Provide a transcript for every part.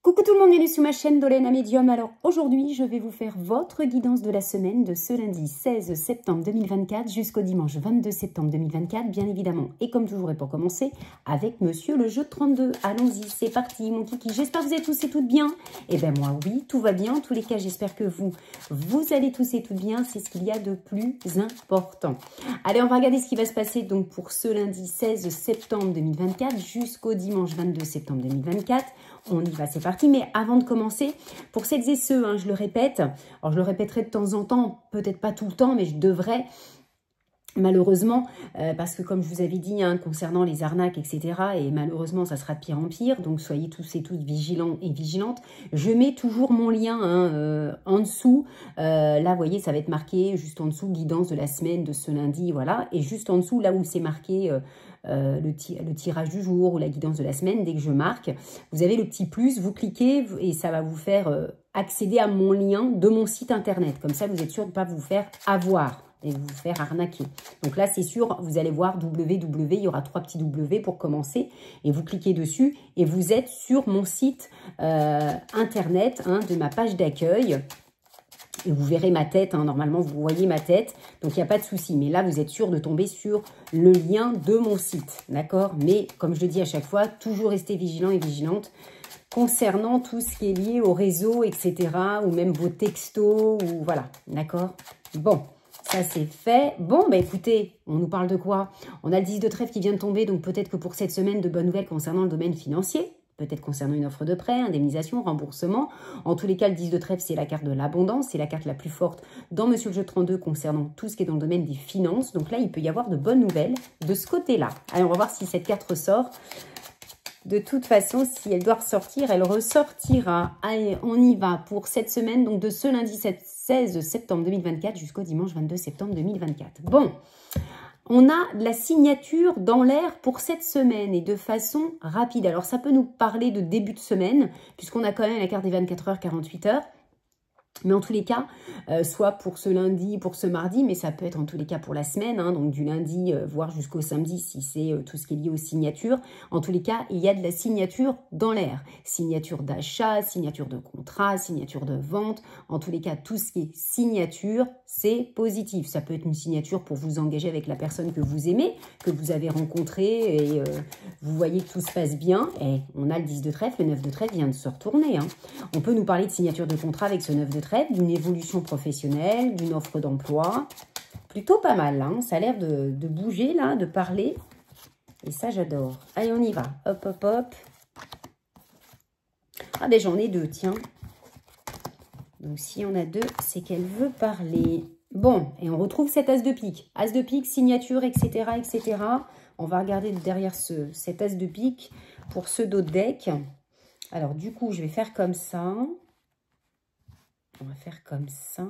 Coucou tout le monde, bienvenue sur ma chaîne Dolène Médium. Alors aujourd'hui, je vais vous faire votre guidance de la semaine de ce lundi 16 septembre 2024 jusqu'au dimanche 22 septembre 2024, bien évidemment. Et comme toujours, et pour commencer, avec Monsieur le Jeu 32. Allons-y, c'est parti mon kiki. J'espère que vous êtes tous et toutes bien. Eh bien moi, oui, tout va bien. En tous les cas, j'espère que vous allez tous et toutes bien. C'est ce qu'il y a de plus important. Allez, on va regarder ce qui va se passer donc pour ce lundi 16 septembre 2024 jusqu'au dimanche 22 septembre 2024. On y va, c'est parti. Mais avant de commencer, pour celles et ceux, hein, je le répète, alors je le répéterai de temps en temps, peut-être pas tout le temps, mais je devrais, malheureusement, parce que comme je vous avais dit, hein, concernant les arnaques, etc., et malheureusement, ça sera de pire en pire, donc soyez tous et toutes vigilants et vigilantes. Je mets toujours mon lien hein, en dessous. Là, vous voyez, ça va être marqué juste en dessous, guidance de la semaine de ce lundi, voilà. Et juste en dessous, là où c'est marqué le tirage du jour ou la guidance de la semaine, dès que je marque, vous avez le petit plus, vous cliquez et ça va vous faire accéder à mon lien de mon site internet. Comme ça, vous êtes sûr de ne pas vous faire avoir et vous faire arnaquer. Donc là, c'est sûr, vous allez voir www, il y aura 3 petits W pour commencer, et vous cliquez dessus, et vous êtes sur mon site internet hein, de ma page d'accueil, et vous verrez ma tête, hein, normalement vous voyez ma tête, donc il n'y a pas de souci. Mais là, vous êtes sûr de tomber sur le lien de mon site, d'accord? Mais comme je le dis à chaque fois, toujours rester vigilant et vigilante concernant tout ce qui est lié au réseau, etc., ou même vos textos, ou voilà, d'accord? Bon. Ça, c'est fait. Bon, bah écoutez, on nous parle de quoi? On a le 10 de trèfle qui vient de tomber, donc peut-être que pour cette semaine, de bonnes nouvelles concernant le domaine financier, peut-être concernant une offre de prêt, indemnisation, remboursement. En tous les cas, le 10 de trèfle, c'est la carte de l'abondance, c'est la carte la plus forte dans Monsieur le Jeu 32 concernant tout ce qui est dans le domaine des finances. Donc là, il peut y avoir de bonnes nouvelles de ce côté-là. Allez, on va voir si cette carte ressort. De toute façon, si elle doit ressortir, elle ressortira. Allez, on y va pour cette semaine, donc de ce lundi 16 septembre 2024 jusqu'au dimanche 22 septembre 2024. Bon, on a la signature dans l'air pour cette semaine et de façon rapide. Alors, ça peut nous parler de début de semaine, puisqu'on a quand même la carte des 24 heures, 48 heures. Mais en tous les cas, soit pour ce lundi, pour ce mardi, mais ça peut être en tous les cas pour la semaine, hein, donc du lundi, voire jusqu'au samedi, si c'est tout ce qui est lié aux signatures. En tous les cas, il y a de la signature dans l'air. Signature d'achat, signature de contrat, signature de vente. En tous les cas, tout ce qui est signature, c'est positif. Ça peut être une signature pour vous engager avec la personne que vous aimez, que vous avez rencontrée, et vous voyez que tout se passe bien. Et on a le 10 de trèfle, le 9 de trèfle vient de se retourner. Hein. On peut nous parler de signature de contrat avec ce 9 de trèfle, d'une évolution professionnelle, d'une offre d'emploi. Plutôt pas mal, hein. Ça a l'air de bouger, là, de parler. Et ça, j'adore. Allez, on y va. Hop, hop, hop. Ah, ben j'en ai deux, tiens. Donc, si on a deux, c'est qu'elle veut parler. Bon, et on retrouve cet as de pique. As de pique, signature, etc., etc. On va regarder derrière cet as de pique pour ceux d'autres decks. Alors, du coup, je vais faire comme ça. On va faire comme ça.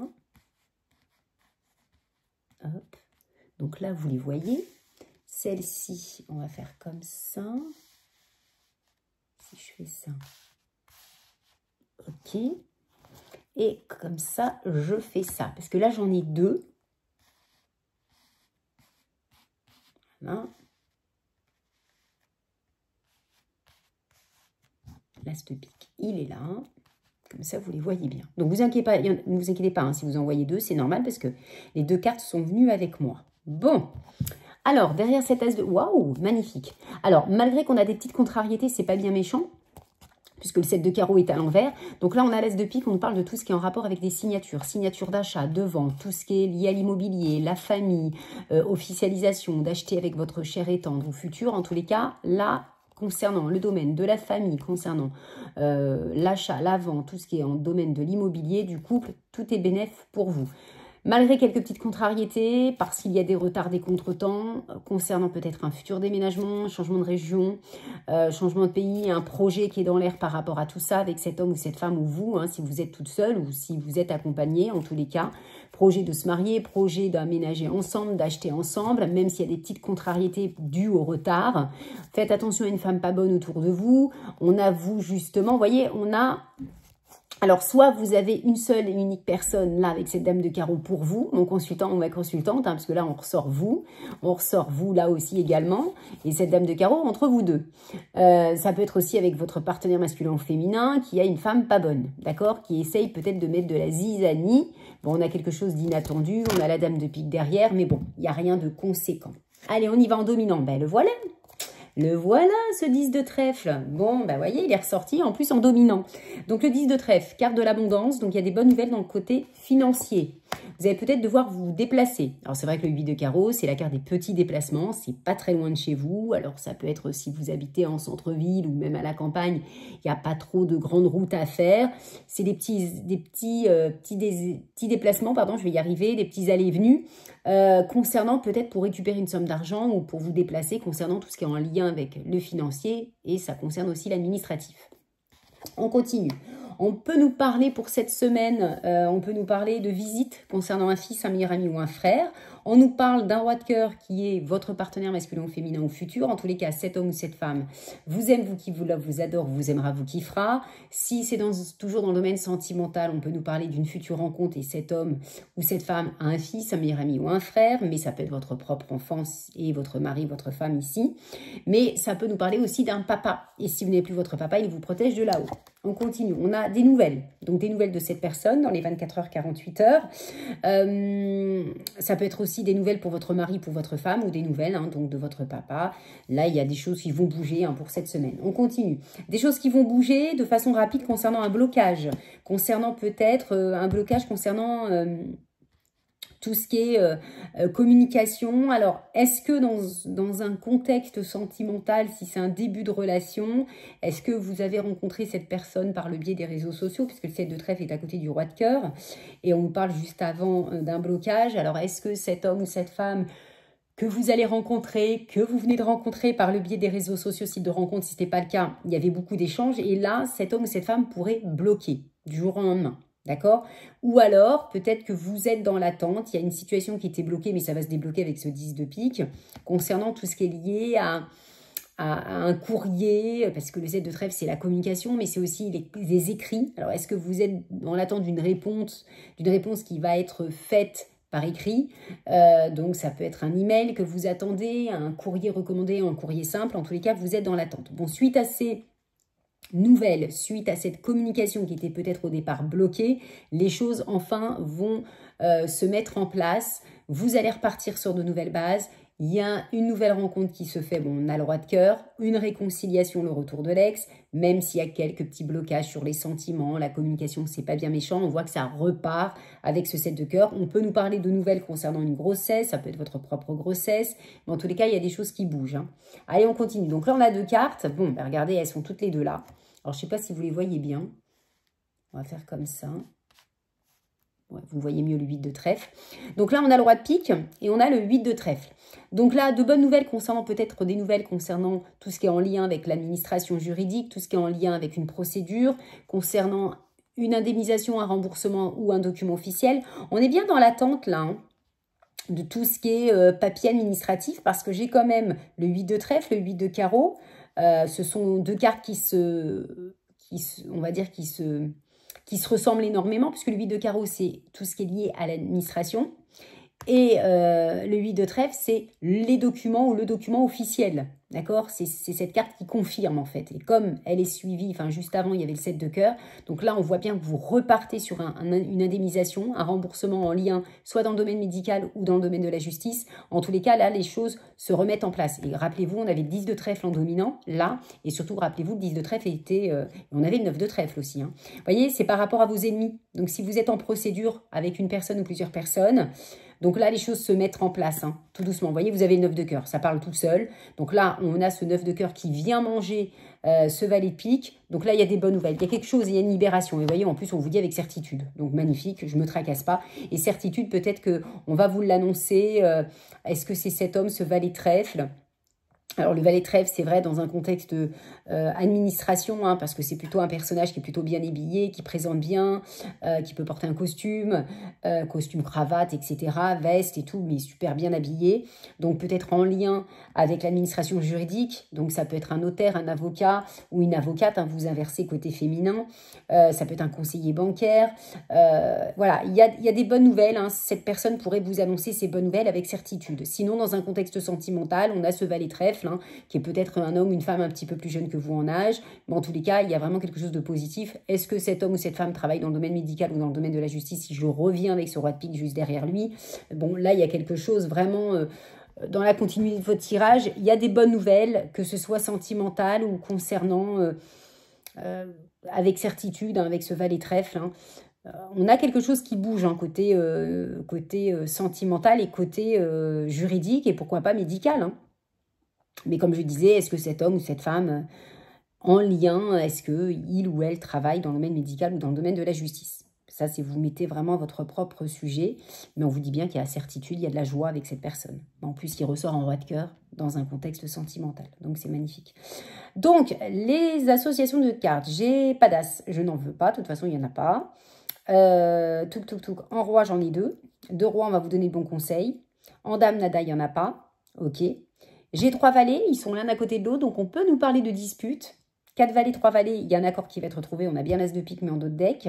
Hop. Donc là, vous les voyez. Celle-ci, on va faire comme ça. Si je fais ça. Ok. Et comme ça, je fais ça. Parce que là, j'en ai deux. Voilà. L'as de pique, il est là. Comme ça, vous les voyez bien. Donc, ne vous inquiétez pas hein, si vous en voyez deux, c'est normal parce que les deux cartes sont venues avec moi. Bon, alors, derrière cette as de... Waouh, magnifique. Alors, malgré qu'on a des petites contrariétés, c'est pas bien méchant, puisque le 7 de carreau est à l'envers. Donc là, on a l'as de pique, on nous parle de tout ce qui est en rapport avec des signatures. Signatures d'achat, de vente, tout ce qui est lié à l'immobilier, la famille, officialisation, d'acheter avec votre cher et tendre ou futur. En tous les cas, là... concernant le domaine de la famille, concernant l'achat, la vente, tout ce qui est en domaine de l'immobilier, du couple, tout est bénéf pour vous. Malgré quelques petites contrariétés, parce qu'il y a des retards, des contretemps, concernant peut-être un futur déménagement, changement de région, changement de pays, un projet qui est dans l'air par rapport à tout ça, avec cet homme ou cette femme ou vous, hein, si vous êtes toute seule ou si vous êtes accompagnée, en tous les cas, projet de se marier, projet d'aménager ensemble, d'acheter ensemble, même s'il y a des petites contrariétés dues au retard. Faites attention à une femme pas bonne autour de vous. On a vous, justement, vous voyez, on a Alors, soit vous avez une seule et unique personne, là, avec cette dame de carreau pour vous, mon consultant ou ma consultante, hein, parce que là, on ressort vous là aussi également, et cette dame de carreau entre vous deux. Ça peut être aussi avec votre partenaire masculin ou féminin, qui a une femme pas bonne, d'accord, qui essaye peut-être de mettre de la zizanie. Bon, on a quelque chose d'inattendu, on a la dame de pique derrière, mais bon, il n'y a rien de conséquent. Allez, on y va en dominant, ben le voilà. Le voilà, ce 10 de trèfle. Bon, ben voyez, il est ressorti en plus en dominant. Donc le 10 de trèfle, carte de l'abondance. Donc il y a des bonnes nouvelles dans le côté financier. Vous allez peut-être devoir vous déplacer. Alors c'est vrai que le 8 de carreau, c'est la carte des petits déplacements. C'est pas très loin de chez vous. Alors ça peut être si vous habitez en centre-ville ou même à la campagne, il n'y a pas trop de grandes routes à faire. C'est des petits déplacements, pardon, je vais y arriver, des petits allées et venues. Concernant peut-être pour récupérer une somme d'argent ou pour vous déplacer concernant tout ce qui est en lien avec le financier et ça concerne aussi l'administratif. On continue. On peut nous parler pour cette semaine, on peut nous parler de visite concernant un fils, un meilleur ami ou un frère. On nous parle d'un roi de cœur qui est votre partenaire masculin ou féminin ou futur. En tous les cas, cet homme ou cette femme vous aime, vous kiffe, vous love, vous adore, vous aimera, vous kiffera. Si c'est toujours dans le domaine sentimental, on peut nous parler d'une future rencontre et cet homme ou cette femme a un fils, un meilleur ami ou un frère. Mais ça peut être votre propre enfant et votre mari, votre femme ici. Mais ça peut nous parler aussi d'un papa. Et si vous n'avez plus votre papa, il vous protège de là-haut. On continue. On a des nouvelles. Donc des nouvelles de cette personne dans les 24 heures, 48 heures. Ça peut être aussi des nouvelles pour votre mari, pour votre femme ou des nouvelles donc de votre papa. Là, il y a des choses qui vont bouger pour cette semaine. On continue. Des choses qui vont bouger de façon rapide concernant un blocage. Concernant peut-être un blocage concernant... tout ce qui est communication. Alors, est-ce que dans un contexte sentimental, si c'est un début de relation, est-ce que vous avez rencontré cette personne par le biais des réseaux sociaux, puisque le 7 de trèfle est à côté du roi de cœur, et on nous parle juste avant d'un blocage. Alors, est-ce que cet homme ou cette femme que vous allez rencontrer, que vous venez de rencontrer par le biais des réseaux sociaux, site de rencontre, si ce n'était pas le cas, il y avait beaucoup d'échanges, et là, cet homme ou cette femme pourrait bloquer du jour au lendemain. D'accord? Ou alors, peut-être que vous êtes dans l'attente, il y a une situation qui était bloquée, mais ça va se débloquer avec ce 10 de pique, concernant tout ce qui est lié à un courrier, parce que le 7 de trèfle, c'est la communication, mais c'est aussi les écrits. Alors, est-ce que vous êtes dans l'attente d'une réponse qui va être faite par écrit? Donc, ça peut être un email que vous attendez, un courrier recommandé, un courrier simple. En tous les cas, vous êtes dans l'attente. Bon, suite à ces nouvelle, suite à cette communication qui était peut-être au départ bloquée, les choses enfin vont se mettre en place. Vous allez repartir sur de nouvelles bases. Il y a une nouvelle rencontre qui se fait. Bon, on a le roi de cœur, une réconciliation, le retour de l'ex, même s'il y a quelques petits blocages sur les sentiments, la communication, c'est pas bien méchant. On voit que ça repart avec ce 7 de cœur. On peut nous parler de nouvelles concernant une grossesse, ça peut être votre propre grossesse. Mais en tous les cas, il y a des choses qui bougent. Allez, on continue. Donc là, on a deux cartes. Bon, ben regardez, elles sont toutes les deux là. Alors, je ne sais pas si vous les voyez bien. On va faire comme ça. Ouais, vous voyez mieux le 8 de trèfle. Donc là, on a le roi de pique et on a le 8 de trèfle. Donc là, de bonnes nouvelles concernant peut-être des nouvelles concernant tout ce qui est en lien avec l'administration juridique, tout ce qui est en lien avec une procédure, concernant une indemnisation, un remboursement ou un document officiel. On est bien dans l'attente là, de tout ce qui est papier administratif parce que j'ai quand même le 8 de trèfle, le 8 de carreau. Ce sont deux cartes qui se ressemblent énormément, puisque le 8 de carreau, c'est tout ce qui est lié à l'administration. Et le 8 de trèfle, c'est les documents ou le document officiel. D'accord? C'est cette carte qui confirme en fait. Et comme elle est suivie, enfin juste avant, il y avait le 7 de cœur. Donc là, on voit bien que vous repartez sur une indemnisation, un remboursement en lien, soit dans le domaine médical ou dans le domaine de la justice. En tous les cas, là, les choses se remettent en place. Et rappelez-vous, on avait le 10 de trèfle en dominant, là. Et surtout, rappelez-vous, le 10 de trèfle était... on avait le 9 de trèfle aussi. Vous voyez, c'est par rapport à vos ennemis. Donc si vous êtes en procédure avec une personne ou plusieurs personnes... Donc là, les choses se mettent en place, tout doucement. Vous voyez, vous avez le 9 de cœur, ça parle tout seul. Donc là, on a ce 9 de cœur qui vient manger ce valet de pique. Donc là, il y a des bonnes nouvelles. Il y a quelque chose, il y a une libération. Et vous voyez, en plus, on vous dit avec certitude. Donc magnifique, je ne me tracasse pas. Et certitude, peut-être qu'on va vous l'annoncer. Est-ce que c'est cet homme, ce valet de trèfle ? Alors, le valet de trèfle, c'est vrai, dans un contexte de administration, hein, parce que c'est plutôt un personnage qui est plutôt bien habillé, qui présente bien, qui peut porter un costume, costume, cravate, etc., veste et tout, mais super bien habillé. Donc, peut-être en lien avec l'administration juridique. Donc, ça peut être un notaire, un avocat ou une avocate, hein, vous inversez côté féminin. Ça peut être un conseiller bancaire. Voilà, il y a des bonnes nouvelles. Hein. Cette personne pourrait vous annoncer ces bonnes nouvelles avec certitude. Sinon, dans un contexte sentimental, on a ce valet de trèfle, hein, qui est peut-être un homme ou une femme un petit peu plus jeune que vous en âge. Mais en tous les cas, il y a vraiment quelque chose de positif. Est-ce que cet homme ou cette femme travaille dans le domaine médical ou dans le domaine de la justice? Si je reviens avec ce roi de pique juste derrière lui, bon, là, il y a quelque chose vraiment... dans la continuité de votre tirage, il y a des bonnes nouvelles, que ce soit sentimental ou concernant... avec certitude, hein, avec ce valet de trèfle, hein. On a quelque chose qui bouge, hein, côté sentimental et côté juridique et pourquoi pas médical, hein. Mais comme je disais, est-ce que cet homme ou cette femme, en lien, est-ce qu'il ou elle travaille dans le domaine médical ou dans le domaine de la justice? Ça, c'est vous mettez vraiment votre propre sujet, mais on vous dit bien qu'il y a certitude, il y a de la joie avec cette personne. En plus, il ressort en roi de cœur dans un contexte sentimental, donc c'est magnifique. Donc, les associations de cartes, j'ai pas d'as, je n'en veux pas, de toute façon, il n'y en a pas. Touk. En roi, j'en ai deux. Deux rois, on va vous donner de bons conseils. En dame, nada, il n'y en a pas. Ok. J'ai trois valets, ils sont l'un à côté de l'autre, donc on peut nous parler de dispute. Quatre valets, trois valets, il y a un accord qui va être trouvé. On a bien l'as de pique, mais en d'autres decks.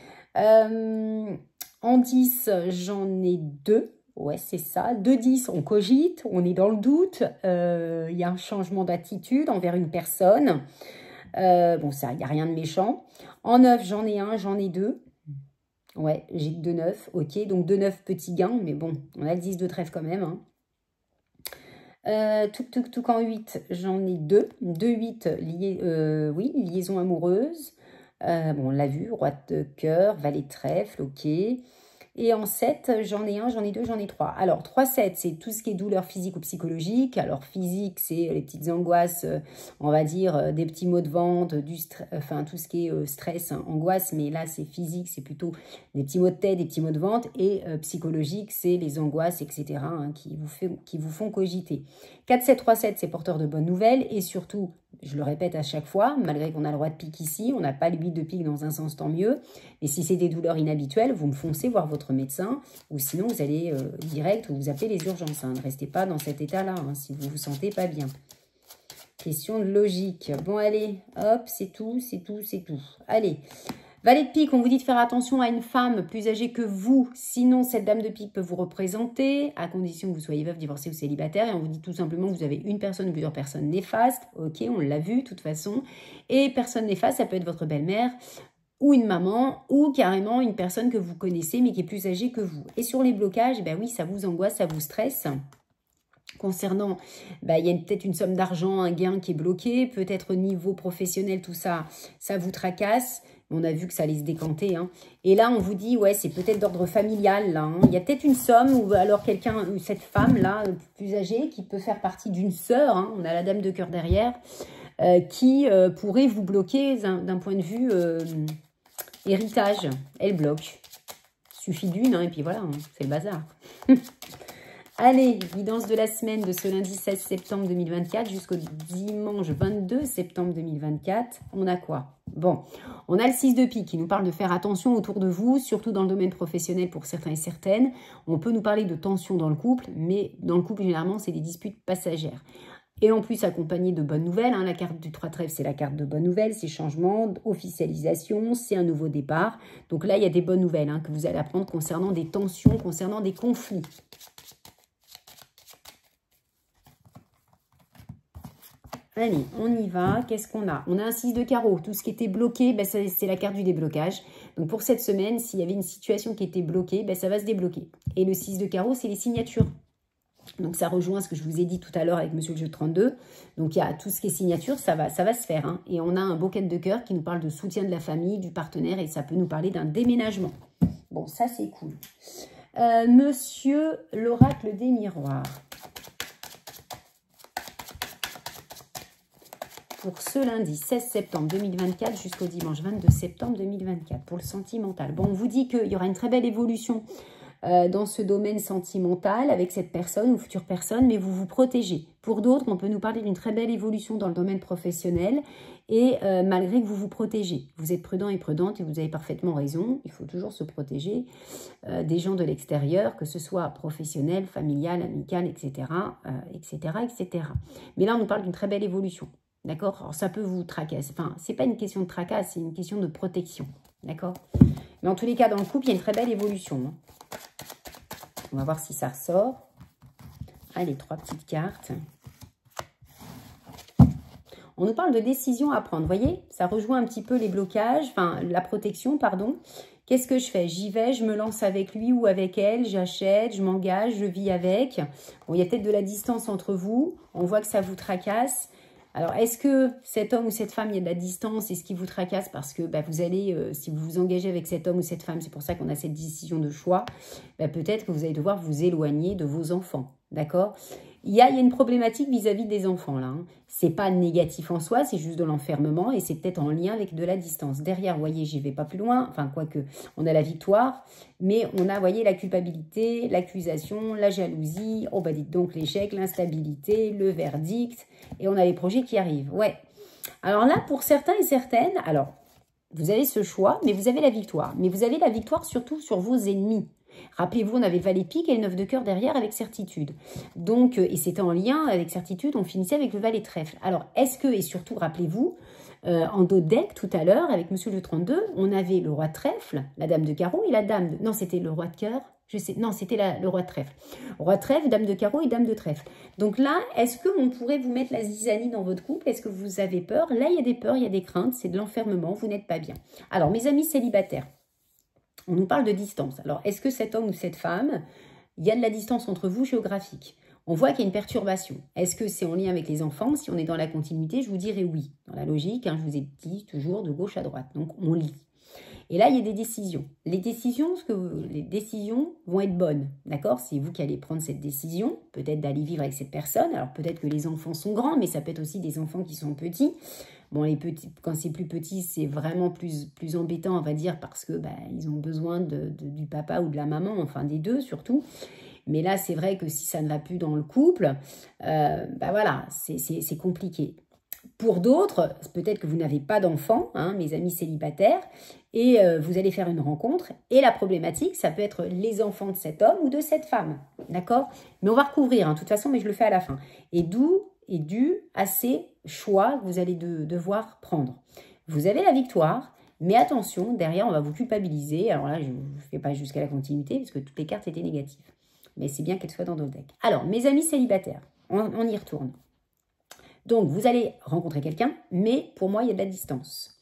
En 10, j'en ai deux. Ouais, c'est ça. 2-10, on cogite, on est dans le doute. Il y a un changement d'attitude envers une personne. Bon, ça, il n'y a rien de méchant. En 9, j'en ai un, j'en ai deux. Ouais, j'ai que 2-9, ok. Donc 2-9, petit gain, mais bon, on a le 10 de trèfle quand même, hein. Touk en 8, j'en ai deux. 2-8, oui, liaison amoureuse. Bon, on l'a vu, roi de cœur, valet de trèfle, ok. Et en 7, j'en ai un, j'en ai deux, j'en ai trois. Alors, 3-7, c'est tout ce qui est douleur physique ou psychologique. Alors, physique, c'est les petites angoisses, on va dire, des petits maux de ventre, enfin, tout ce qui est stress, hein, angoisse. Mais là, c'est physique, c'est plutôt des petits maux de tête, des petits maux de ventre. Et psychologique, c'est les angoisses, etc., hein, qui vous font cogiter. 4-7-3-7, c'est porteur de bonnes nouvelles. Et surtout, je le répète à chaque fois, malgré qu'on a le roi de pique ici, on n'a pas le 8 de pique dans un sens, tant mieux. Et si c'est des douleurs inhabituelles, vous me foncez voir votre médecin, ou sinon vous allez direct ou vous appelez les urgences, hein. Ne restez pas dans cet état-là, hein, si vous ne vous sentez pas bien. Question de logique. Bon, allez, hop, c'est tout. Allez, valet de pique, on vous dit de faire attention à une femme plus âgée que vous. Sinon, cette dame de pique peut vous représenter, à condition que vous soyez veuve, divorcée ou célibataire. Et on vous dit tout simplement que vous avez une personne ou plusieurs personnes néfastes. Ok, on l'a vu de toute façon. Et personne néfaste, ça peut être votre belle-mère ou une maman, ou carrément une personne que vous connaissez, mais qui est plus âgée que vous. Et sur les blocages, ben oui, ça vous angoisse, ça vous stresse. Concernant, il y a peut-être une somme d'argent, un gain qui est bloqué, peut-être au niveau professionnel, tout ça, ça vous tracasse. On a vu que ça allait se décanter, hein. Et là, on vous dit, ouais, c'est peut-être d'ordre familial, là, hein. Il y a peut-être une somme, ou alors quelqu'un, cette femme-là, plus âgée, qui peut faire partie d'une sœur, hein. On a la dame de cœur derrière, qui pourrait vous bloquer d'un point de vue héritage. Elle bloque. Suffit d'une, hein, et puis voilà, hein, c'est le bazar. Allez, guidance de la semaine de ce lundi 16 septembre 2024 jusqu'au dimanche 22 septembre 2024. On a quoi? Bon, on a le 6 de pique qui nous parle de faire attention autour de vous, surtout dans le domaine professionnel pour certains et certaines. On peut nous parler de tension dans le couple, mais dans le couple, généralement, c'est des disputes passagères. Et en plus, accompagné de bonnes nouvelles, hein, la carte du 3 trèfle, c'est la carte de bonnes nouvelles, c'est changement, officialisation, c'est un nouveau départ. Donc là, il y a des bonnes nouvelles, hein, que vous allez apprendre concernant des tensions, concernant des conflits. Allez, on y va. Qu'est-ce qu'on a? On a un 6 de carreau. Tout ce qui était bloqué, c'est la carte du déblocage. Donc, pour cette semaine, s'il y avait une situation qui était bloquée, ça va se débloquer. Et le 6 de carreau, c'est les signatures. Donc, ça rejoint ce que je vous ai dit tout à l'heure avec Monsieur le Jeu 32. Donc, il y a tout ce qui est signature, ça va se faire, hein. Et on a un bouquet de cœur qui nous parle de soutien de la famille, du partenaire, et ça peut nous parler d'un déménagement. Bon, ça, c'est cool. Monsieur l'oracle des miroirs. Pour ce lundi 16 septembre 2024 jusqu'au dimanche 22 septembre 2024, pour le sentimental. Bon, on vous dit qu'il y aura une très belle évolution dans ce domaine sentimental avec cette personne ou future personne, mais vous vous protégez. Pour d'autres, on peut nous parler d'une très belle évolution dans le domaine professionnel et malgré que vous vous protégez. Vous êtes prudent et prudente et vous avez parfaitement raison. Il faut toujours se protéger des gens de l'extérieur, que ce soit professionnel, familial, amical, etc., etc., etc. Mais là, on nous parle d'une très belle évolution. D'accord? Alors, ça peut vous tracasser. Enfin, c'est pas une question de tracasse, c'est une question de protection. D'accord? Mais en tous les cas, dans le couple, il y a une très belle évolution. Hein. On va voir si ça ressort. Allez, 3 petites cartes. On nous parle de décision à prendre. Vous voyez, ça rejoint un petit peu les blocages, enfin, la protection, pardon. Qu'est-ce que je fais? J'y vais, je me lance avec lui ou avec elle, j'achète, je m'engage, je vis avec. Bon, il y a peut-être de la distance entre vous. On voit que ça vous tracasse. Alors, est-ce que cet homme ou cette femme, il y a de la distance et ce qui vous tracasse parce que vous allez, si vous vous engagez avec cet homme ou cette femme, c'est pour ça qu'on a cette décision de choix, peut-être que vous allez devoir vous éloigner de vos enfants, d'accord? Il y a une problématique vis-à-vis des enfants, là. Hein. C'est pas négatif en soi, c'est juste de l'enfermement et c'est peut-être en lien avec de la distance. Derrière, vous voyez, j'y vais pas plus loin, enfin, quoique, on a la victoire, mais on a, vous voyez, la culpabilité, l'accusation, la jalousie, oh dites donc l'échec, l'instabilité, le verdict, et on a les projets qui arrivent. Ouais. Alors là, pour certains et certaines, alors, vous avez ce choix, mais vous avez la victoire. Mais vous avez la victoire surtout sur vos ennemis. Rappelez-vous, on avait le valet de pique et le 9 de cœur derrière avec certitude. Donc, et c'était en lien avec certitude, on finissait avec le valet de trèfle. Alors, est-ce que, et surtout, rappelez-vous, en dos de deck, tout à l'heure, avec monsieur le 32, on avait le roi de trèfle, la dame de carreau et la dame de... Non, c'était le roi de cœur. Je sais, non, c'était le roi de trèfle. Roi de trèfle, dame de carreau et dame de trèfle. Donc là, est-ce qu'on pourrait vous mettre la zizanie dans votre couple? Est-ce que vous avez peur? Là, il y a des peurs, il y a des craintes, c'est de l'enfermement, vous n'êtes pas bien. Alors, mes amis célibataires, on nous parle de distance. Alors, est-ce que cet homme ou cette femme, il y a de la distance entre vous géographique? On voit qu'il y a une perturbation. Est-ce que c'est en lien avec les enfants? Si on est dans la continuité, je vous dirais oui. Dans la logique, hein, je vous ai dit toujours de gauche à droite. Donc, on lit. Et là, il y a des décisions. Les décisions vont être bonnes, d'accord? C'est vous qui allez prendre cette décision, peut-être d'aller vivre avec cette personne. Alors, peut-être que les enfants sont grands, mais ça peut être aussi des enfants qui sont petits. Bon, les petits, quand c'est plus petit, c'est vraiment plus embêtant, on va dire, parce que ils ont besoin du papa ou de la maman, enfin des deux surtout. Mais là, c'est vrai que si ça ne va plus dans le couple, voilà, c'est compliqué. Pour d'autres, peut-être que vous n'avez pas d'enfants, hein, mes amis célibataires, et vous allez faire une rencontre. Et la problématique, ça peut être les enfants de cet homme ou de cette femme, d'accord? Mais on va recouvrir, hein, de toute façon, mais je le fais à la fin. Et d'où est dû à ces choix que vous allez devoir prendre. Vous avez la victoire, mais attention, derrière, on va vous culpabiliser. Alors là, je ne fais pas jusqu'à la continuité, parce que toutes les cartes étaient négatives. Mais c'est bien qu'elles soient dans notre deck. Alors, mes amis célibataires, on y retourne. Donc, vous allez rencontrer quelqu'un, mais pour moi, il y a de la distance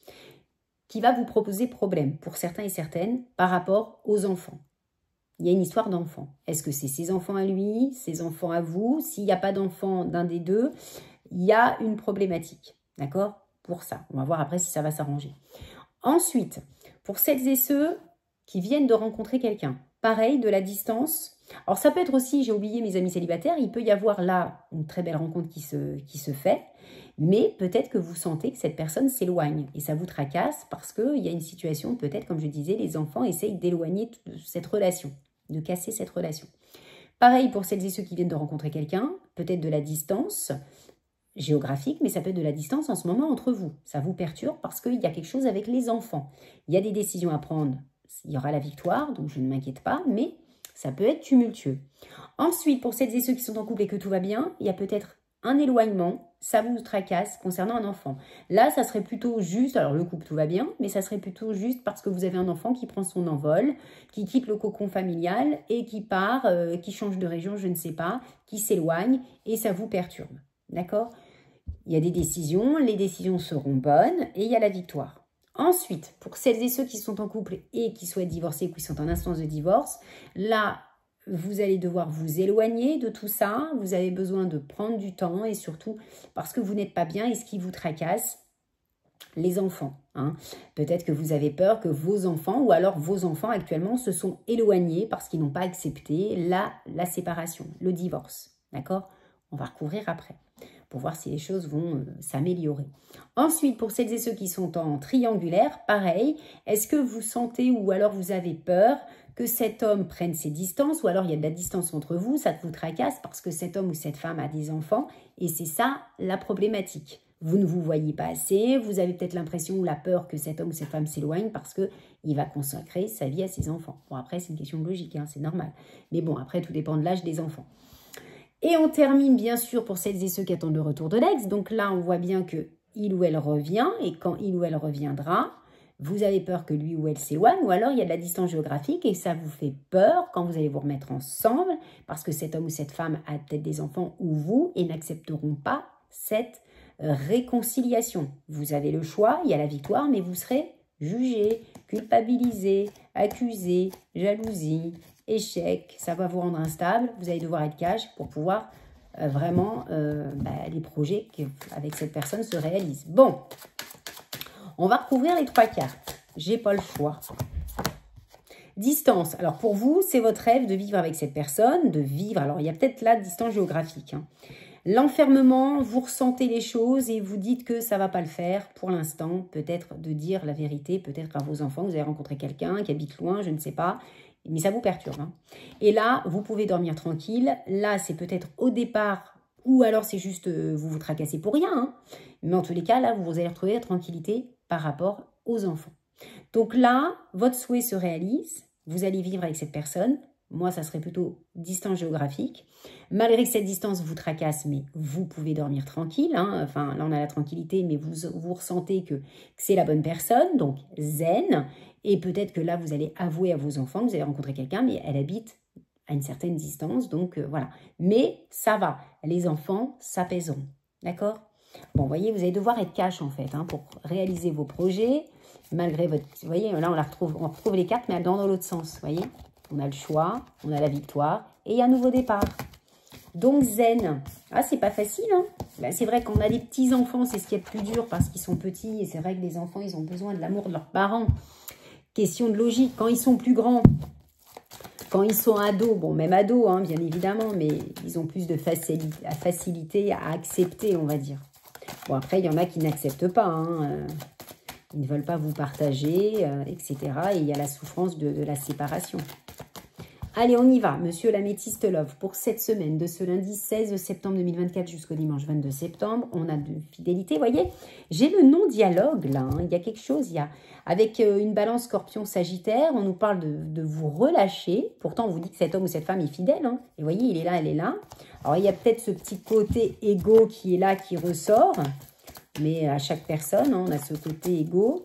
qui va vous proposer problème pour certains et certaines par rapport aux enfants. Il y a une histoire d'enfants. Est-ce que c'est ses enfants à lui, ses enfants à vous? S'il n'y a pas d'enfant d'un des deux, il y a une problématique, d'accord? Pour ça, on va voir après si ça va s'arranger. Ensuite, pour celles et ceux qui viennent de rencontrer quelqu'un, pareil, de la distance. Alors, ça peut être aussi, j'ai oublié mes amis célibataires, il peut y avoir là une très belle rencontre qui se fait, mais peut-être que vous sentez que cette personne s'éloigne et ça vous tracasse parce qu'il y a une situation, peut-être, comme je disais, les enfants essayent d'éloigner cette relation, de casser cette relation. Pareil pour celles et ceux qui viennent de rencontrer quelqu'un, peut-être de la distance géographique, mais ça peut être de la distance en ce moment entre vous. Ça vous perturbe parce qu'il y a quelque chose avec les enfants. Il y a des décisions à prendre, il y aura la victoire, donc je ne m'inquiète pas, mais ça peut être tumultueux. Ensuite, pour celles et ceux qui sont en couple et que tout va bien, il y a peut-être un éloignement, ça vous tracasse concernant un enfant. Là, ça serait plutôt juste, alors le couple tout va bien, mais ça serait plutôt juste parce que vous avez un enfant qui prend son envol, qui quitte le cocon familial et qui part, qui change de région, je ne sais pas, qui s'éloigne et ça vous perturbe. D'accord? Il y a des décisions, les décisions seront bonnes et il y a la victoire. Ensuite, pour celles et ceux qui sont en couple et qui souhaitent divorcer ou qui sont en instance de divorce, là, vous allez devoir vous éloigner de tout ça. Vous avez besoin de prendre du temps et surtout parce que vous n'êtes pas bien et ce qui vous tracasse, les enfants. Hein. Peut-être que vous avez peur que vos enfants ou alors vos enfants actuellement se sont éloignés parce qu'ils n'ont pas accepté la séparation, le divorce. D'accord? On va recouvrir après pour voir si les choses vont s'améliorer. Ensuite, pour celles et ceux qui sont en triangulaire, pareil, est-ce que vous sentez ou alors vous avez peur que cet homme prenne ses distances, ou alors il y a de la distance entre vous, ça vous tracasse parce que cet homme ou cette femme a des enfants, et c'est ça la problématique. Vous ne vous voyez pas assez, vous avez peut-être l'impression ou la peur que cet homme ou cette femme s'éloigne parce qu'il va consacrer sa vie à ses enfants. Bon, après, c'est une question de logique, hein, c'est normal. Mais bon, après, tout dépend de l'âge des enfants. Et on termine, bien sûr, pour celles et ceux qui attendent le retour de l'ex. Donc là, on voit bien que il ou elle revient, et quand il ou elle reviendra, vous avez peur que lui ou elle s'éloigne, ou alors il y a de la distance géographique et ça vous fait peur quand vous allez vous remettre ensemble, parce que cet homme ou cette femme a peut-être des enfants ou vous, et n'accepteront pas cette réconciliation. Vous avez le choix, il y a la victoire, mais vous serez jugé, culpabilisé, accusé, jalousie, échec, ça va vous rendre instable, vous allez devoir être cash pour pouvoir vraiment les projets avec cette personne se réalisent. Bon, on va recouvrir les 3 cartes. J'ai pas le choix. Distance. Alors pour vous, c'est votre rêve de vivre avec cette personne, de vivre. Alors il y a peut-être là distance géographique. Hein. L'enfermement, vous ressentez les choses et vous dites que ça ne va pas le faire pour l'instant. Peut-être de dire la vérité, peut-être à vos enfants, vous avez rencontré quelqu'un qui habite loin, je ne sais pas. Mais ça vous perturbe. Hein. Et là, vous pouvez dormir tranquille. Là, c'est peut-être au départ, ou alors c'est juste vous vous tracassez pour rien. Hein. Mais en tous les cas, là, vous allez retrouver la tranquillité par rapport aux enfants. Donc là, votre souhait se réalise. Vous allez vivre avec cette personne. Moi, ça serait plutôt distance géographique. Malgré que cette distance vous tracasse, mais vous pouvez dormir tranquille. Hein. Enfin, là, on a la tranquillité, mais vous ressentez que c'est la bonne personne. Donc, zen. Et peut-être que là, vous allez avouer à vos enfants que vous avez rencontré quelqu'un, mais elle habite à une certaine distance. Donc, voilà. Mais ça va. Les enfants s'apaiseront. D'accord ? Bon, vous voyez, vous allez devoir être cash, en fait, hein, pour réaliser vos projets. Malgré votre... Vous voyez, là, on retrouve les cartes, mais dans l'autre sens. Vous voyez ? On a le choix, on a la victoire et il y a un nouveau départ. Donc, zen. Ah, c'est pas facile, hein. Ben, c'est vrai qu'on a des petits-enfants, c'est ce qui est le plus dur parce qu'ils sont petits. Et c'est vrai que les enfants, ils ont besoin de l'amour de leurs parents. Question de logique. Quand ils sont plus grands, quand ils sont ados, bon, même ados, hein, bien évidemment, mais ils ont plus de facilité à accepter, on va dire. Bon, après, il y en a qui n'acceptent pas, hein. Ils ne veulent pas vous partager, etc. Et il y a la souffrance de la séparation. Allez, on y va. Monsieur l'Améthyste Love, pour cette semaine, de ce lundi 16 septembre 2024 jusqu'au dimanche 22 septembre, on a de fidélité. Vous voyez, j'ai le non-dialogue, là. Hein. Il y a quelque chose, avec une balance scorpion-sagittaire, on nous parle de vous relâcher. Pourtant, on vous dit que cet homme ou cette femme est fidèle. Hein. Et vous voyez, il est là, elle est là. Alors, il y a peut-être ce petit côté égo qui est là, qui ressort. Mais à chaque personne, hein, on a ce côté égo.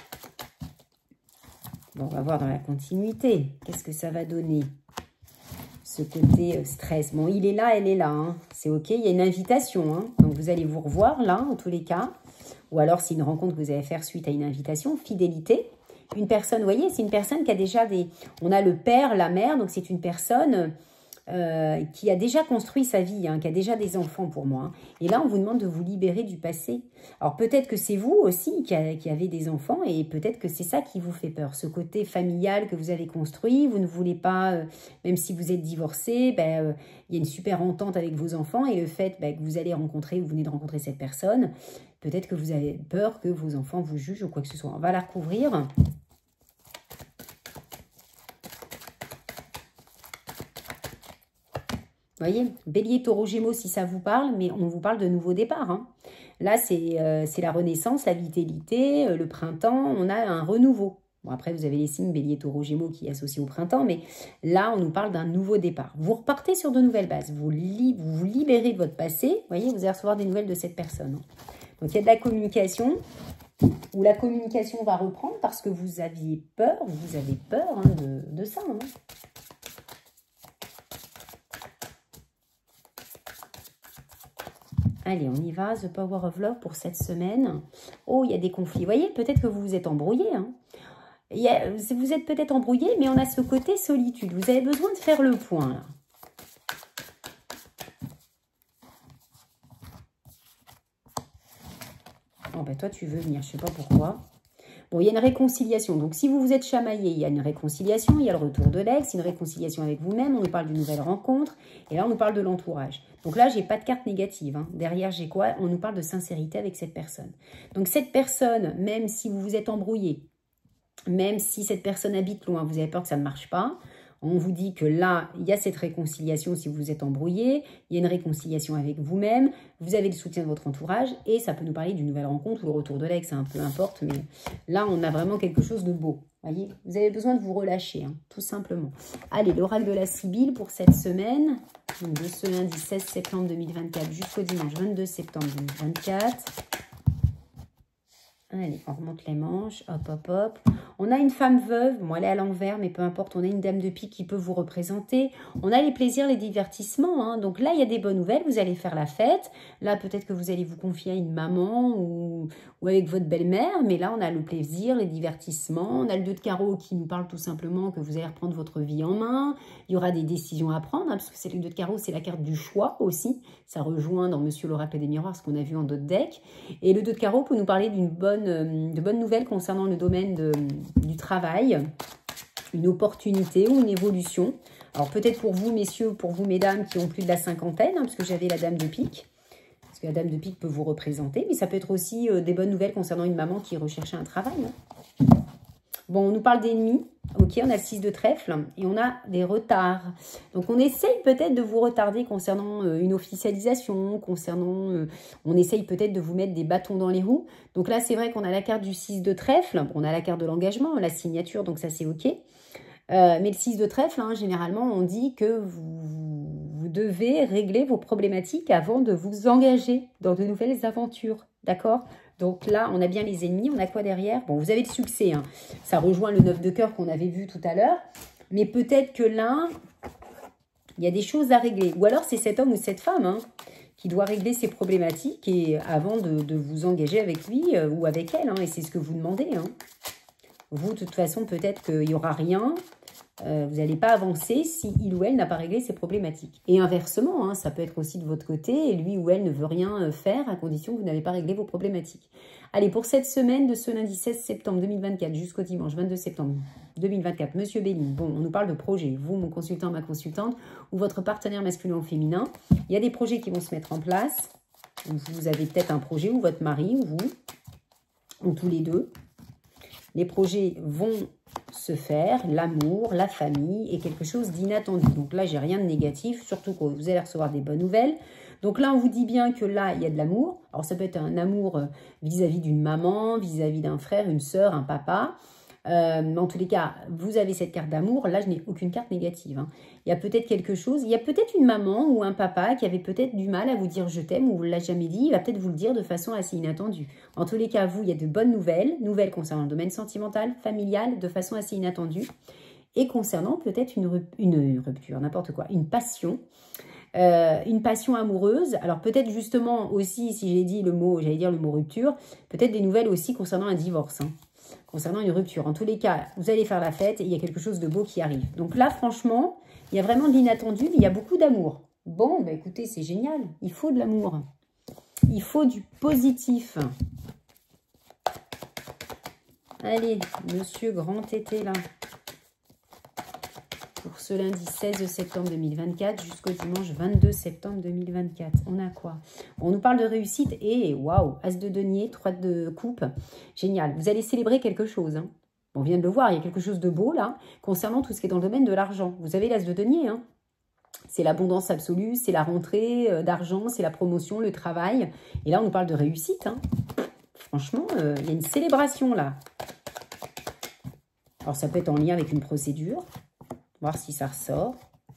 Bon, on va voir dans la continuité. Qu'est-ce que ça va donner? Ce côté stress. Bon, il est là, elle est là. Hein. C'est OK, il y a une invitation. Hein. Donc, vous allez vous revoir là, en tous les cas. Ou alors, c'est une rencontre que vous allez faire suite à une invitation. Fidélité. Une personne, vous voyez, c'est une personne qui a déjà des... On a le père, la mère. Donc, c'est une personne... qui a déjà construit sa vie, hein, qui a déjà des enfants pour moi. Hein. Et là, on vous demande de vous libérer du passé. Alors, peut-être que c'est vous aussi qui avez des enfants et peut-être que c'est ça qui vous fait peur. Ce côté familial que vous avez construit, vous ne voulez pas, même si vous êtes divorcé, il y a une super entente avec vos enfants et le fait que vous allez rencontrer, vous venez de rencontrer cette personne, peut-être que vous avez peur que vos enfants vous jugent ou quoi que ce soit. On va la recouvrir. Vous voyez, Bélier, Taureau, Gémeaux, si ça vous parle, mais on vous parle de nouveau départ. Hein. Là, c'est la renaissance, la vitalité, le printemps, on a un renouveau. Bon, après, vous avez les signes Bélier, Taureau, Gémeaux qui est associé au printemps, mais là, on nous parle d'un nouveau départ. Vous repartez sur de nouvelles bases, vous vous libérez de votre passé, vous voyez, vous allez recevoir des nouvelles de cette personne. Hein. Donc, il y a de la communication, où la communication va reprendre parce que vous aviez peur, hein, de ça. Hein. Allez, on y va. The Power of Love pour cette semaine. Oh, il y a des conflits. Vous voyez, peut-être que vous vous êtes embrouillé. Hein. Vous êtes peut-être embrouillé, mais on a ce côté solitude. Vous avez besoin de faire le point, là. Oh, ben toi, tu veux venir. Je ne sais pas pourquoi. Bon, il y a une réconciliation. Donc, si vous vous êtes chamaillé, il y a une réconciliation. Il y a le retour de l'ex, une réconciliation avec vous-même. On nous parle d'une nouvelle rencontre. Et là, on nous parle de l'entourage. Donc là, j'ai pas de carte négative. Hein. Derrière, j'ai quoi? On nous parle de sincérité avec cette personne. Donc, cette personne, même si vous vous êtes embrouillé, Même si cette personne habite loin, vous avez peur que ça ne marche pas. On vous dit que là, il y a cette réconciliation si vous êtes embrouillé, il y a une réconciliation avec vous-même, vous avez le soutien de votre entourage et ça peut nous parler d'une nouvelle rencontre ou le retour de l'ex, un peu importe, mais là, on a vraiment quelque chose de beau. Voyez, vous avez besoin de vous relâcher, hein, tout simplement. Allez, l'oracle de la Sibylle pour cette semaine, donc de ce lundi 16 septembre 2024 jusqu'au dimanche 22 septembre 2024. Allez, on remonte les manches, hop, hop, hop. On a une femme veuve, bon, elle est à l'envers, mais peu importe, on a une dame de pique qui peut vous représenter. On a les plaisirs, les divertissements, hein. Donc là, il y a des bonnes nouvelles, vous allez faire la fête. Là, peut-être que vous allez vous confier à une maman ou avec votre belle-mère, mais là, on a le plaisir, les divertissements. On a le 2 de carreau qui nous parle tout simplement que vous allez reprendre votre vie en main. Il y aura des décisions à prendre, hein, parce que c'est le 2 de carreau, c'est la carte du choix aussi. Ça rejoint dans Monsieur l'Oracle des Miroirs, ce qu'on a vu en d'autres decks. Et le 2 de carreau peut nous parler de bonnes nouvelles concernant le domaine du travail, une opportunité ou une évolution. Alors peut-être pour vous, messieurs, pour vous, mesdames, qui ont plus de la cinquantaine, hein, parce que j'avais la dame de pique. Parce que la dame de pique peut vous représenter, mais ça peut être aussi des bonnes nouvelles concernant une maman qui recherchait un travail. Hein. Bon, on nous parle d'ennemis. Ok, on a le 6 de trèfle et on a des retards. Donc, on essaye peut-être de vous retarder concernant une officialisation, on essaye peut-être de vous mettre des bâtons dans les roues. Donc là, c'est vrai qu'on a la carte du 6 de trèfle. On a la carte de l'engagement, la signature, donc ça, c'est ok. Mais le 6 de trèfle, hein, généralement, on dit que vous devez régler vos problématiques avant de vous engager dans de nouvelles aventures. D'accord ? Donc là, on a bien les ennemis. On a quoi derrière? Bon, vous avez le succès. Hein. Ça rejoint le 9 de cœur qu'on avait vu tout à l'heure. Mais peut-être que là, il y a des choses à régler. Ou alors, c'est cet homme ou cette femme hein, qui doit régler ses problématiques et avant de vous engager avec lui ou avec elle. Hein, et c'est ce que vous demandez. Hein. Vous, de toute façon, peut-être qu'il n'y aura rien. Vous n'allez pas avancer si il ou elle n'a pas réglé ses problématiques. Et inversement, hein, ça peut être aussi de votre côté, et lui ou elle ne veut rien faire à condition que vous n'avez pas réglé vos problématiques. Allez, pour cette semaine de ce lundi 16 septembre 2024 jusqu'au dimanche 22 septembre 2024, Monsieur Béline, bon, on nous parle de projet, vous, mon consultant, ma consultante, ou votre partenaire masculin ou féminin. Il y a des projets qui vont se mettre en place. Vous avez peut-être un projet, ou votre mari, ou vous, ou tous les deux. Les projets vont se faire, l'amour, la famille et quelque chose d'inattendu. Donc là, j'ai rien de négatif, surtout que vous allez recevoir des bonnes nouvelles. Donc là, on vous dit bien que là, il y a de l'amour. Alors ça peut être un amour vis-à-vis d'une maman, vis-à-vis d'un frère, une sœur, un papa. En tous les cas, vous avez cette carte d'amour. Là, je n'ai aucune carte négative. Hein. Il y a peut-être quelque chose. Il y a peut-être une maman ou un papa qui avait peut-être du mal à vous dire je t'aime ou vous ne l'a jamais dit. Il va peut-être vous le dire de façon assez inattendue. En tous les cas, vous, il y a de bonnes nouvelles. Nouvelles concernant le domaine sentimental, familial, de façon assez inattendue. Et concernant peut-être une rupture, n'importe quoi, une passion amoureuse. Alors peut-être justement aussi, si j'ai dit le mot, j'allais dire le mot rupture, peut-être des nouvelles aussi concernant un divorce. Hein. Concernant une rupture. En tous les cas, vous allez faire la fête et il y a quelque chose de beau qui arrive. Donc là, franchement, il y a vraiment de l'inattendu, mais il y a beaucoup d'amour. Bon, bah écoutez, c'est génial. Il faut de l'amour. Il faut du positif. Allez, Monsieur Grand Tété, là. Pour ce lundi 16 septembre 2024 jusqu'au dimanche 22 septembre 2024. On a quoi? On nous parle de réussite et waouh, As de denier, 3 de coupe. Génial. Vous allez célébrer quelque chose. Hein. On vient de le voir, il y a quelque chose de beau là concernant tout ce qui est dans le domaine de l'argent. Vous avez l'As de denier. Hein. C'est l'abondance absolue, c'est la rentrée d'argent, c'est la promotion, le travail. Et là, on nous parle de réussite. Hein. Franchement, il y a une célébration là. Alors, ça peut être en lien avec une procédure. Voir si ça ressort.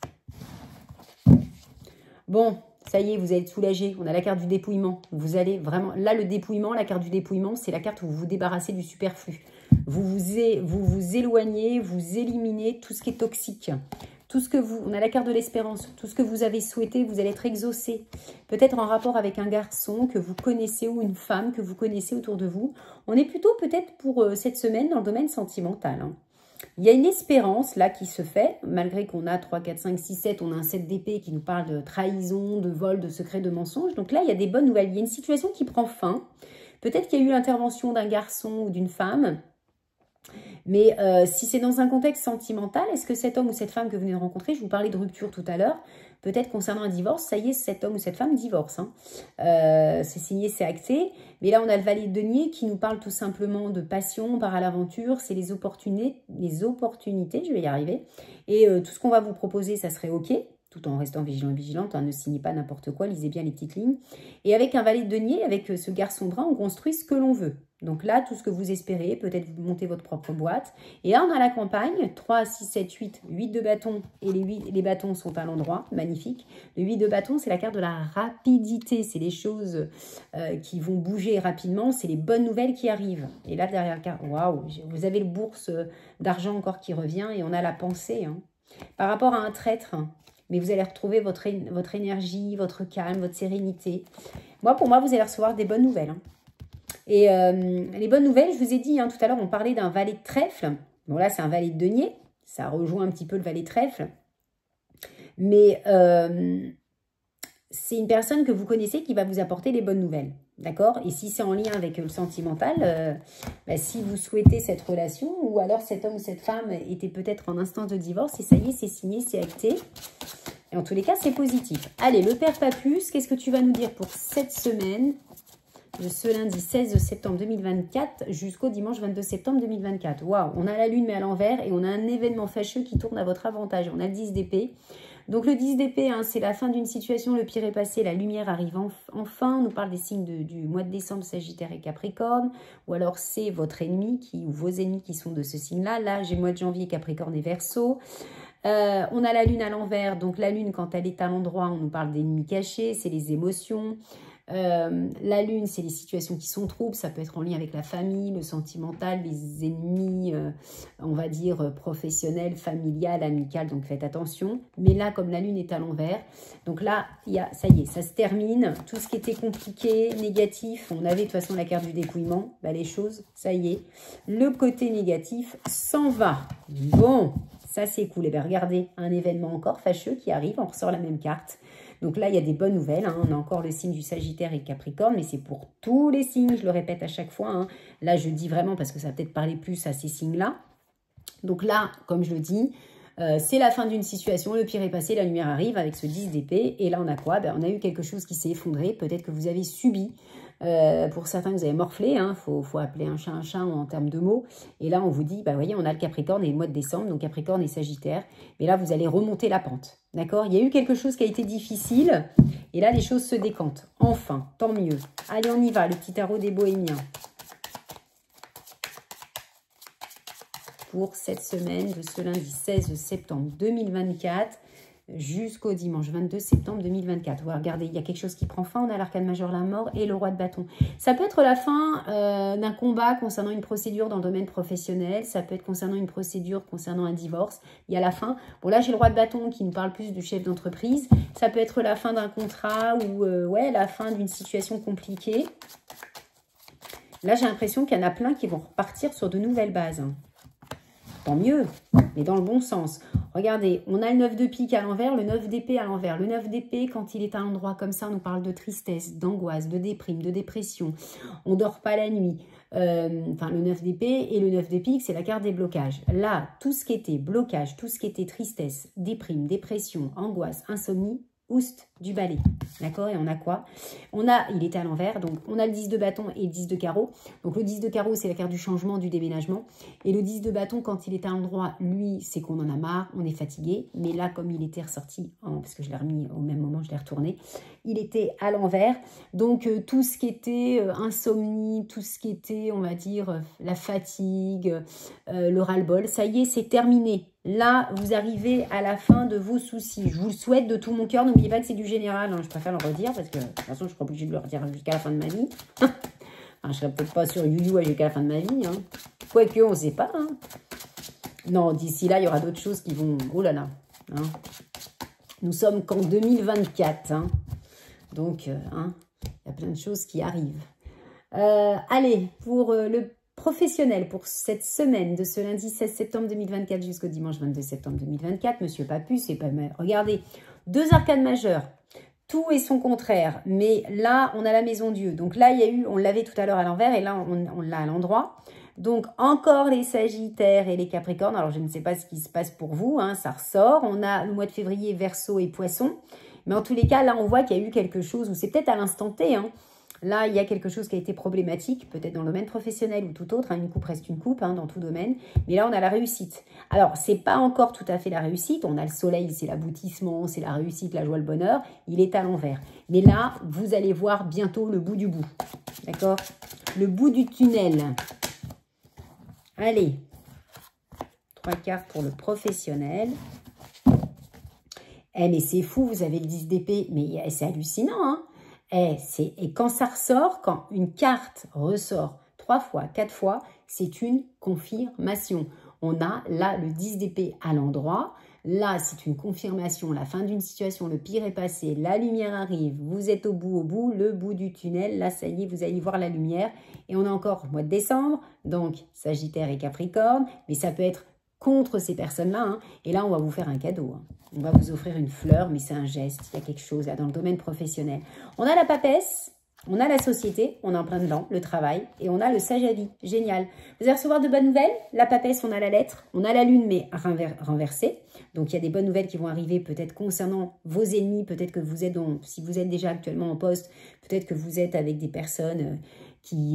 Bon, ça y est, vous allez être soulagé. On a la carte du dépouillement. Vous allez vraiment... Là, le dépouillement, la carte du dépouillement, c'est la carte où vous vous débarrassez du superflu. Vous vous éloignez, vous éliminez tout ce qui est toxique. Tout ce que vous... On a la carte de l'espérance. Tout ce que vous avez souhaité, vous allez être exaucé. Peut-être en rapport avec un garçon que vous connaissez ou une femme que vous connaissez autour de vous. On est plutôt peut-être pour cette semaine dans le domaine sentimental. Hein. Il y a une espérance là qui se fait, malgré qu'on a 3, 4, 5, 6, 7, on a un 7 d'épée qui nous parle de trahison, de vol, de secret, de mensonge. Donc là, il y a des bonnes nouvelles. Il y a une situation qui prend fin. Peut-être qu'il y a eu l'intervention d'un garçon ou d'une femme. Mais si c'est dans un contexte sentimental, est-ce que cet homme ou cette femme que vous venez de rencontrer, je vous parlais de rupture tout à l'heure, peut-être concernant un divorce, ça y est, cet homme ou cette femme divorce. Hein. C'est signé, c'est acté. Mais là, on a le valet de denier qui nous parle tout simplement de passion, on part à l'aventure, c'est les opportunités, je vais y arriver. Et tout ce qu'on va vous proposer, ça serait OK, tout en restant vigilant et vigilante, hein, ne signez pas n'importe quoi, lisez bien les petites lignes. Et avec un valet de denier, avec ce garçon brun, on construit ce que l'on veut. Donc là, tout ce que vous espérez, peut-être vous montez votre propre boîte. Et là, on a la campagne, 3, 6, 7, 8, 8 de bâtons. Et les bâtons sont à l'endroit, magnifique. Le 8 de bâtons, c'est la carte de la rapidité. C'est les choses qui vont bouger rapidement. C'est les bonnes nouvelles qui arrivent. Et là, derrière la carte, waouh, vous avez le bourse d'argent encore qui revient. Et on a la pensée. Hein. Par rapport à un traître, hein, mais vous allez retrouver votre énergie, votre calme, votre sérénité. Pour moi, vous allez recevoir des bonnes nouvelles. Hein. Et les bonnes nouvelles, je vous ai dit, hein, tout à l'heure, on parlait d'un valet de trèfle. Bon, là, c'est un valet de denier. Ça rejoint un petit peu le valet de trèfle. Mais c'est une personne que vous connaissez qui va vous apporter les bonnes nouvelles. D'accord? Et si c'est en lien avec le sentimental, si vous souhaitez cette relation, ou alors cet homme ou cette femme était peut-être en instance de divorce, et ça y est, c'est signé, c'est acté. Et en tous les cas, c'est positif. Allez, le père Papus, qu'est-ce que tu vas nous dire pour cette semaine ? De ce lundi 16 septembre 2024 jusqu'au dimanche 22 septembre 2024. Waouh, on a la lune mais à l'envers et on a un événement fâcheux qui tourne à votre avantage. On a le 10 d'épée. Donc le 10 d'épée, hein, c'est la fin d'une situation, le pire est passé, la lumière arrive enfin. On nous parle des signes du mois de décembre, Sagittaire et Capricorne. Ou alors c'est votre ennemi ou vos ennemis qui sont de ce signe-là. Là, j'ai le mois de janvier, Capricorne et Verseau. On a la lune à l'envers. Donc la lune, quand elle est à l'endroit, on nous parle d'ennemis cachés, c'est les émotions. La lune, c'est les situations qui sont troubles, ça peut être en lien avec la famille, le sentimental, les ennemis, on va dire professionnels, familial, amical, donc faites attention. Mais là, comme la lune est à l'envers, donc là, ça y est, ça se termine. Tout ce qui était compliqué, négatif, on avait de toute façon la carte du dépouillement, les choses, ça y est. Le côté négatif s'en va. Bon, ça c'est cool. Et bien regardez, un événement encore fâcheux qui arrive, on ressort la même carte. Donc là, il y a des bonnes nouvelles. Hein. On a encore le signe du Sagittaire et Capricorne, mais c'est pour tous les signes, je le répète à chaque fois. Hein. Là, je dis vraiment parce que ça va peut-être parler plus à ces signes-là. Donc là, comme je le dis, c'est la fin d'une situation, le pire est passé, la lumière arrive avec ce 10 d'épée. Et là, on a quoi? On a eu quelque chose qui s'est effondré. Peut-être que vous avez subi. Pour certains, vous avez morflé, hein, faut appeler un chat en termes de mots. Et là, on vous dit, voyez, on a le Capricorne et le mois de décembre, donc Capricorne et Sagittaire. Mais là, vous allez remonter la pente, d'accord? Il y a eu quelque chose qui a été difficile, et là, les choses se décantent. Enfin, tant mieux. Allez, on y va, le petit tarot des Bohémiens. Pour cette semaine de ce lundi 16 septembre 2024 jusqu'au dimanche 22 septembre 2024. Voilà, regardez, il y a quelque chose qui prend fin. On a l'arcane majeur, la mort et le roi de bâton. Ça peut être la fin d'un combat concernant une procédure dans le domaine professionnel. Ça peut être concernant une procédure concernant un divorce. Il y a la fin. Bon, là, j'ai le roi de bâton qui nous parle plus du chef d'entreprise. Ça peut être la fin d'un contrat ou la fin d'une situation compliquée. Là, j'ai l'impression qu'il y en a plein qui vont repartir sur de nouvelles bases. Hein. Tant mieux, mais dans le bon sens. Regardez, on a le 9 de pique à l'envers, le 9 d'épée à l'envers. Le 9 d'épée, quand il est à l'endroit comme ça, on nous parle de tristesse, d'angoisse, de déprime, de dépression. On ne dort pas la nuit. Le 9 d'épée et le 9 de pique, c'est la carte des blocages. Là, tout ce qui était blocage, tout ce qui était tristesse, déprime, dépression, angoisse, insomnie, oust du balai. D'accord? Et on a quoi? Il était à l'envers, donc on a le 10 de bâton et le 10 de carreau. Donc le 10 de carreau, c'est la carte du changement, du déménagement. Et le 10 de bâton, quand il est à l'endroit, lui, c'est qu'on en a marre, on est fatigué. Mais là, comme il était ressorti, parce que je l'ai remis au même moment, je l'ai retourné, il était à l'envers. Donc tout ce qui était insomnie, tout ce qui était, on va dire, la fatigue, le ras-le-bol, ça y est, c'est terminé. Là, vous arrivez à la fin de vos soucis. Je vous le souhaite de tout mon cœur. N'oubliez pas que c'est du général. Hein. Je préfère le redire parce que de toute façon, je serai obligée de le redire jusqu'à la fin de ma vie. Je ne serai peut-être pas sur YouYou jusqu'à la fin de ma vie. Hein. Quoique, on ne sait pas. Hein. Non, d'ici là, il y aura d'autres choses qui vont... Oh là là. Hein. Nous sommes qu'en 2024. Hein. Donc, il y a plein de choses qui arrivent. Allez, pour le professionnel, pour cette semaine de ce lundi 16 septembre 2024 jusqu'au dimanche 22 septembre 2024, Monsieur Papus, c'est pas mal. Regardez, 2 arcanes majeures. Tout est son contraire, mais là, on a la maison Dieu. Donc là, il y a eu, on l'avait tout à l'heure à l'envers, et là, on l'a à l'endroit. Donc, encore les Sagittaires et les Capricornes. Alors, je ne sais pas ce qui se passe pour vous, hein, ça ressort. On a le mois de février, Verseau et Poissons. Mais en tous les cas, là, on voit qu'il y a eu quelque chose, ou c'est peut-être à l'instant T, hein. Là, il y a quelque chose qui a été problématique, peut-être dans le domaine professionnel ou tout autre. Hein, une coupe reste une coupe, hein, dans tout domaine. Mais là, on a la réussite. Alors, c'est pas encore tout à fait la réussite. On a le soleil, c'est l'aboutissement, c'est la réussite, la joie, le bonheur. Il est à l'envers. Mais là, vous allez voir bientôt le bout du bout. D'accord? Le bout du tunnel. Allez. 3 cartes pour le professionnel. Eh, mais c'est fou, vous avez le 10 d'épée. Mais c'est hallucinant, hein? Et quand ça ressort, quand une carte ressort 3 fois, 4 fois, c'est une confirmation. On a là le 10 d'épée à l'endroit. Là, c'est une confirmation. La fin d'une situation, le pire est passé. La lumière arrive. Vous êtes au bout, le bout du tunnel. Là, ça y est, vous allez voir la lumière. Et on a encore le mois de décembre. Donc, Sagittaire et Capricorne. Mais ça peut être contre ces personnes-là. Hein. Et là, on va vous faire un cadeau. Hein. On va vous offrir une fleur, mais c'est un geste. Il y a quelque chose là dans le domaine professionnel. On a la papesse, on a la société, on est en plein dedans, le travail, et on a le sage à vie. Génial. Vous allez recevoir de bonnes nouvelles. La papesse, on a la lettre, on a la lune, mais renversée. Donc, il y a des bonnes nouvelles qui vont arriver peut-être concernant vos ennemis. Peut-être que vous êtes, si vous êtes déjà actuellement en poste, peut-être que vous êtes avec des personnes qui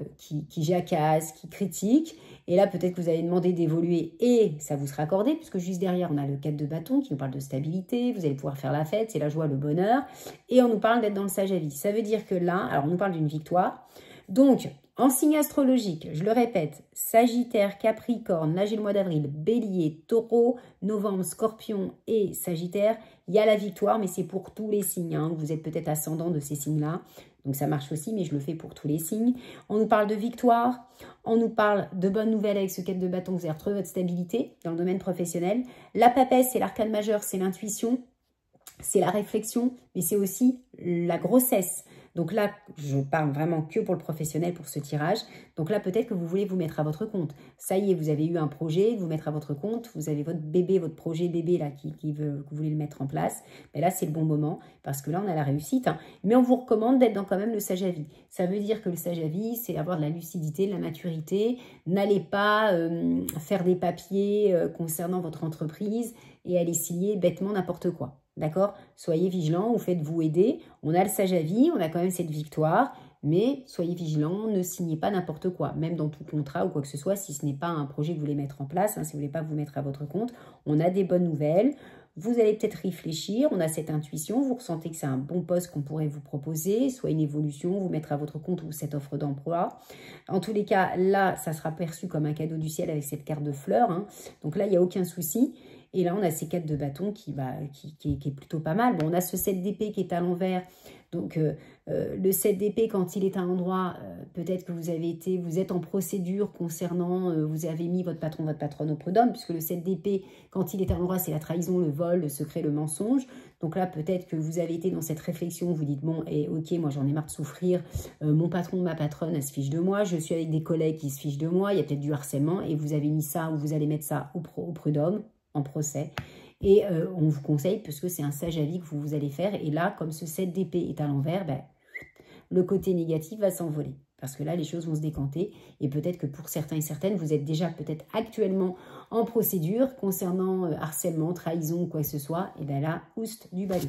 jacassent, qui critiquent. Et là, peut-être que vous allez demander d'évoluer et ça vous sera accordé, puisque juste derrière, on a le 4 de bâton qui nous parle de stabilité. Vous allez pouvoir faire la fête, c'est la joie, le bonheur. Et on nous parle d'être dans le sage à vie. Ça veut dire que là, alors on nous parle d'une victoire. Donc, en signe astrologique, je le répète, Sagittaire, Capricorne, là j'ai le mois d'avril, Bélier, Taureau, Novembre, Scorpion et Sagittaire, il y a la victoire, mais c'est pour tous les signes. Hein. Vous êtes peut-être ascendant de ces signes-là, donc ça marche aussi, mais je le fais pour tous les signes. On nous parle de victoire, on nous parle de bonnes nouvelles avec ce 4 de bâton, vous allez retrouver votre stabilité dans le domaine professionnel. La papesse, c'est l'arcane majeur, c'est l'intuition, c'est la réflexion, mais c'est aussi la grossesse. Donc là, je parle vraiment que pour le professionnel, pour ce tirage. Donc là, peut-être que vous voulez vous mettre à votre compte. Ça y est, vous avez eu un projet, vous mettre à votre compte. Vous avez votre bébé, votre projet bébé là que vous voulez le mettre en place. Mais là, c'est le bon moment parce que là, on a la réussite. Hein. Mais on vous recommande d'être dans quand même le sage à vie. Ça veut dire que le sage à vie, c'est avoir de la lucidité, de la maturité. N'allez pas faire des papiers concernant votre entreprise et aller signer bêtement n'importe quoi. D'accord? Soyez vigilants ou faites-vous aider. On a le sage à vie, on a quand même cette victoire, mais soyez vigilants, ne signez pas n'importe quoi, même dans tout contrat ou quoi que ce soit, si ce n'est pas un projet que vous voulez mettre en place, hein, si vous ne voulez pas vous mettre à votre compte. On a des bonnes nouvelles. Vous allez peut-être réfléchir, on a cette intuition, vous ressentez que c'est un bon poste qu'on pourrait vous proposer, soit une évolution, vous mettre à votre compte ou cette offre d'emploi. En tous les cas, là, ça sera perçu comme un cadeau du ciel avec cette carte de fleurs. Hein. Donc là, il n'y a aucun souci. Et là, on a ces 4 de bâton qui est plutôt pas mal. Bon, on a ce 7 d'épée qui est à l'envers. Donc, le 7 d'épée, quand il est à l'endroit, peut-être que vous êtes en procédure concernant, vous avez mis votre patron, votre patronne au prud'homme, puisque le 7 d'épée, quand il est à l'endroit, c'est la trahison, le vol, le secret, le mensonge. Donc là, peut-être que vous avez été dans cette réflexion, vous dites, bon, ok, moi j'en ai marre de souffrir, mon patron, ma patronne, elle se fiche de moi, je suis avec des collègues qui se fichent de moi, il y a peut-être du harcèlement, et vous avez mis ça, ou vous allez mettre ça au prud'homme, en procès. Et on vous conseille, parce que c'est un sage avis que vous allez faire. Et là, comme ce 7 d'épée est à l'envers, ben, le côté négatif va s'envoler. Parce que là, les choses vont se décanter. Et peut-être que pour certains et certaines, vous êtes déjà peut-être actuellement en procédure concernant harcèlement, trahison ou quoi que ce soit. Et bien là, oust du balai.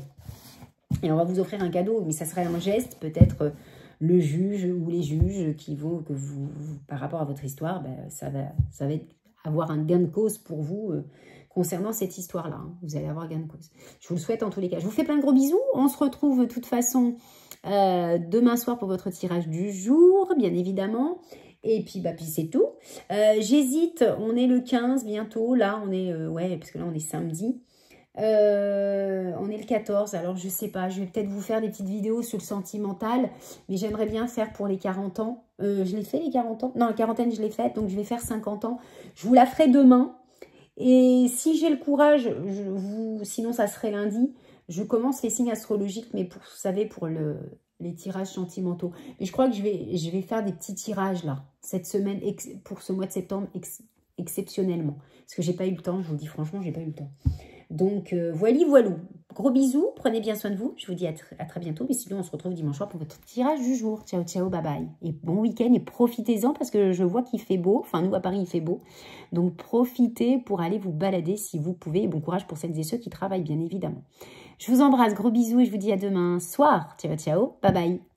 Et on va vous offrir un cadeau, mais ça serait un geste, peut-être le juge ou les juges qui vont, par rapport à votre histoire, ben, ça va avoir un gain de cause pour vous concernant cette histoire-là. Hein. Vous allez avoir gain de cause. Je vous le souhaite en tous les cas. Je vous fais plein de gros bisous. On se retrouve de toute façon demain soir pour votre tirage du jour, bien évidemment. Et puis, puis c'est tout. J'hésite, on est le 15 bientôt. Là, on est, ouais, parce que là, on est samedi. On est le 14, alors je sais pas, je vais peut-être vous faire des petites vidéos sur le sentimental, mais j'aimerais bien faire pour les 40 ans. Je l'ai fait les 40 ans? Non, la quarantaine, je l'ai faite, donc je vais faire 50 ans. Je vous la ferai demain. Et si j'ai le courage, sinon ça serait lundi, je commence les signes astrologiques, mais vous savez, pour les tirages sentimentaux. Mais je crois que je vais faire des petits tirages là, cette semaine, pour ce mois de septembre, exceptionnellement. Parce que j'ai pas eu le temps, je vous le dis franchement, j'ai pas eu le temps. Donc, voilou. gros bisous, prenez bien soin de vous. Je vous dis à très bientôt. Mais sinon, on se retrouve dimanche soir pour votre tirage du jour. Ciao, ciao, bye bye. Et bon week-end et profitez-en parce que je vois qu'il fait beau. Enfin, nous, à Paris, il fait beau. Donc, profitez pour aller vous balader si vous pouvez. Et bon courage pour celles et ceux qui travaillent, bien évidemment. Je vous embrasse, gros bisous et je vous dis à demain soir. Ciao, ciao, bye bye.